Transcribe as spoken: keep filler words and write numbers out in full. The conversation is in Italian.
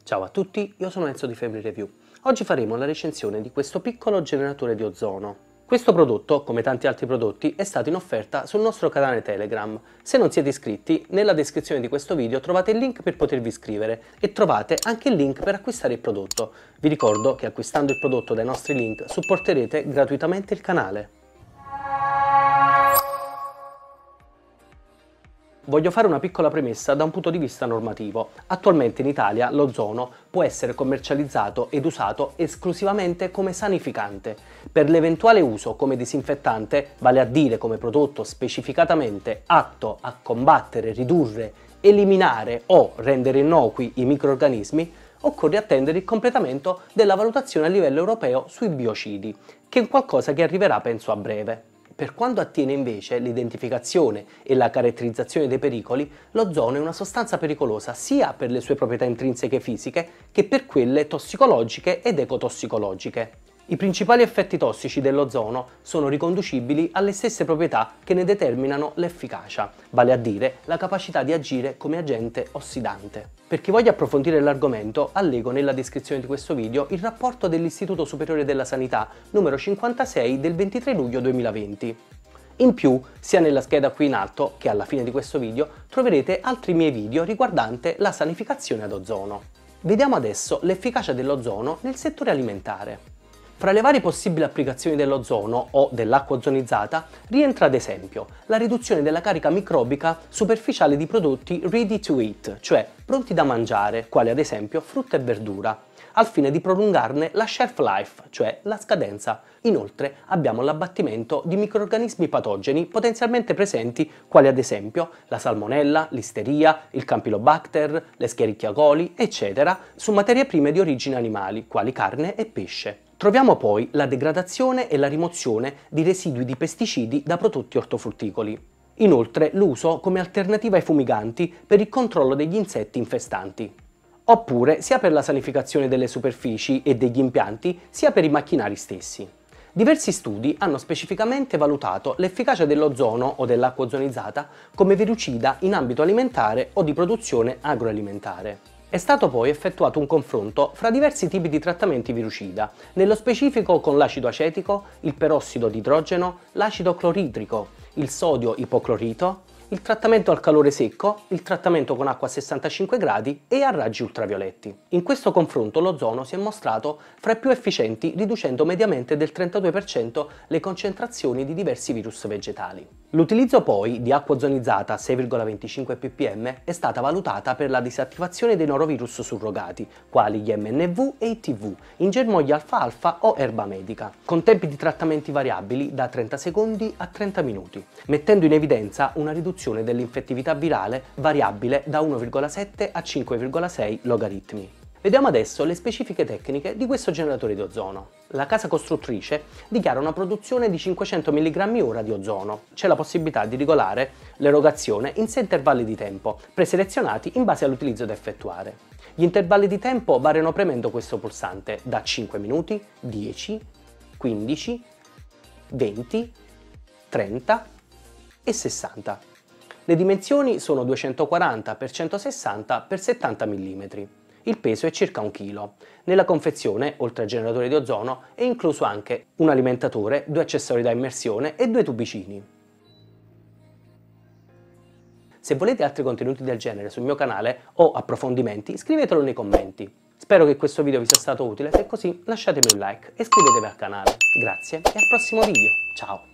Ciao a tutti, io sono Enzo di Family Review. Oggi faremo la recensione di questo piccolo generatore di ozono. Questo prodotto, come tanti altri prodotti, è stato in offerta sul nostro canale Telegram. Se non siete iscritti, nella descrizione di questo video trovate il link per potervi iscrivere e trovate anche il link per acquistare il prodotto. Vi ricordo che acquistando il prodotto dai nostri link supporterete gratuitamente il canale. Voglio fare una piccola premessa da un punto di vista normativo. Attualmente in Italia l'ozono può essere commercializzato ed usato esclusivamente come sanificante. Per l'eventuale uso come disinfettante, vale a dire come prodotto specificatamente atto a combattere, ridurre, eliminare o rendere innocui i microrganismi, occorre attendere il completamento della valutazione a livello europeo sui biocidi, che è qualcosa che arriverà penso a breve. Per quanto attiene invece l'identificazione e la caratterizzazione dei pericoli, l'ozono è una sostanza pericolosa sia per le sue proprietà intrinseche fisiche che per quelle tossicologiche ed ecotossicologiche. I principali effetti tossici dell'ozono sono riconducibili alle stesse proprietà che ne determinano l'efficacia, vale a dire la capacità di agire come agente ossidante. Per chi voglia approfondire l'argomento, allego nella descrizione di questo video il rapporto dell'Istituto Superiore della Sanità numero cinquantasei del ventitré luglio duemilaventi. In più, sia nella scheda qui in alto che alla fine di questo video troverete altri miei video riguardante la sanificazione ad ozono. Vediamo adesso l'efficacia dell'ozono nel settore alimentare. Fra le varie possibili applicazioni dell'ozono o dell'acqua ozonizzata rientra ad esempio la riduzione della carica microbica superficiale di prodotti ready to eat, cioè pronti da mangiare, quali ad esempio frutta e verdura, al fine di prolungarne la shelf life, cioè la scadenza. Inoltre abbiamo l'abbattimento di microrganismi patogeni potenzialmente presenti, quali ad esempio la salmonella, l'isteria, il campylobacter, l'escherichia coli, eccetera, su materie prime di origine animali, quali carne e pesce. Troviamo poi la degradazione e la rimozione di residui di pesticidi da prodotti ortofrutticoli. Inoltre l'uso come alternativa ai fumiganti per il controllo degli insetti infestanti. Oppure sia per la sanificazione delle superfici e degli impianti, sia per i macchinari stessi. Diversi studi hanno specificamente valutato l'efficacia dell'ozono o dell'acqua ozonizzata come virucida in ambito alimentare o di produzione agroalimentare. È stato poi effettuato un confronto fra diversi tipi di trattamenti virucida, nello specifico con l'acido acetico, il perossido di idrogeno, l'acido cloridrico, il sodio ipoclorito, il trattamento al calore secco, il trattamento con acqua a sessantacinque gradi e a raggi ultravioletti. In questo confronto l'ozono si è mostrato fra i più efficienti, riducendo mediamente del trentadue per cento le concentrazioni di diversi virus vegetali. L'utilizzo poi di acqua ozonizzata a sei virgola venticinque ppm è stata valutata per la disattivazione dei norovirus surrogati, quali gli M N V e i T V, in germogli alfa-alfa o erba medica, con tempi di trattamenti variabili da trenta secondi a trenta minuti, mettendo in evidenza una riduzione dell'infettività virale variabile da uno virgola sette a cinque virgola sei logaritmi. Vediamo adesso le specifiche tecniche di questo generatore di ozono. La casa costruttrice dichiara una produzione di cinquecento milligrammi ora di ozono. C'è la possibilità di regolare l'erogazione in sei intervalli di tempo, preselezionati in base all'utilizzo da effettuare. Gli intervalli di tempo variano premendo questo pulsante da cinque minuti, dieci, quindici, venti, trenta e sessanta. Le dimensioni sono duecentoquaranta per centosessanta per settanta millimetri. Il peso è circa un chilo. Nella confezione, oltre al generatore di ozono, è incluso anche un alimentatore, due accessori da immersione e due tubicini. Se volete altri contenuti del genere sul mio canale o approfondimenti, scrivetelo nei commenti. Spero che questo video vi sia stato utile, se è così lasciatemi un like e iscrivetevi al canale. Grazie e al prossimo video. Ciao!